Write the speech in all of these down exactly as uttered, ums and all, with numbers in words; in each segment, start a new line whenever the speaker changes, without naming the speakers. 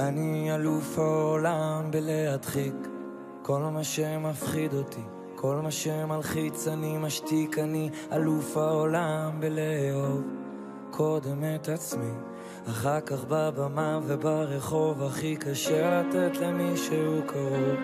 אני אלוף העולם בלהדחיק כל מה שמפחיד אותי, כל מה שמלחיץ אני משתיק. אני אלוף העולם בלאהוב קודם את עצמי, אחר כך בבמה וברחוב הכי קשה לתת למישהו קרוב.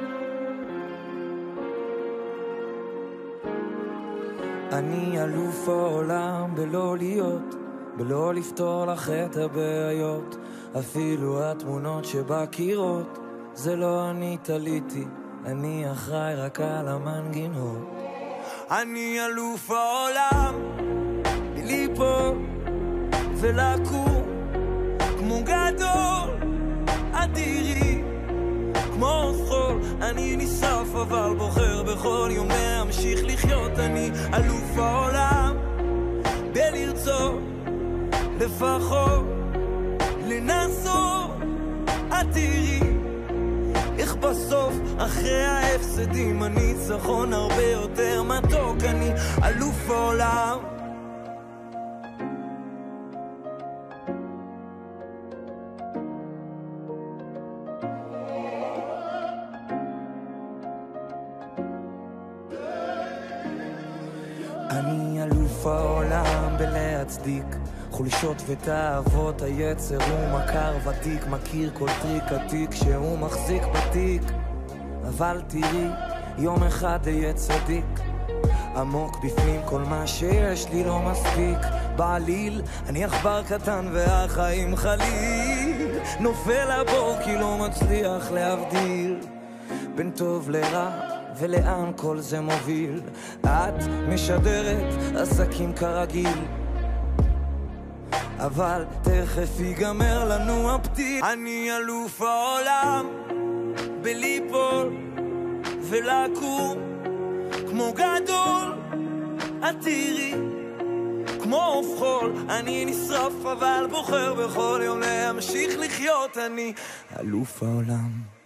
אני אלוף העולם בלא להיות, בלא לפתור לך את הבעיות, אפילו התמונות שבקירות זה לא אני תליתי, אני אחראי רק על המנגינות. אני אלוף העולם בליפול ולקום כמו גדול אדירי, כמו חול אני נשרף אבל בוחר בכל יום להמשיך לחיות. אני אלוף העולם בלרצות לפחות לנסות, את תראי איך בסוף אחרי ההפסדים הניצחון הרבה יותר מתוק. אני אלוף העולם. אני אלוף העולם בלהצדיק חולשות ותאוות היצר, הוא מכר ותיק, מכיר כל טריק עתיק שהוא מחזיק בתיק. אבל תראי, יום אחד יהיה צדיק, עמוק בפנים כל מה שיש לי לא מספיק. בעליל, אני עכבר קטן והחיים חליל, נופל הבור כי לא מצליח להבדיל בין טוב לרע ולאן כל זה מוביל. את משדרת עסקים כרגיל, אבל תכף ייגמר לנו הפתיל. אני אלוף העולם בליפול ולקום כמו גדול, את תראי כמו עוף חול אני נשרף אבל בוחר בכל יום להמשיך לחיות. אני אלוף העולם.